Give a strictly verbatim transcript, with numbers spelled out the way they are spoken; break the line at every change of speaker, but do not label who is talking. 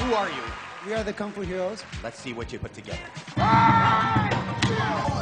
Who are you?
We are the Kung Fu Heroes.
Let's see what you put together.
Ah!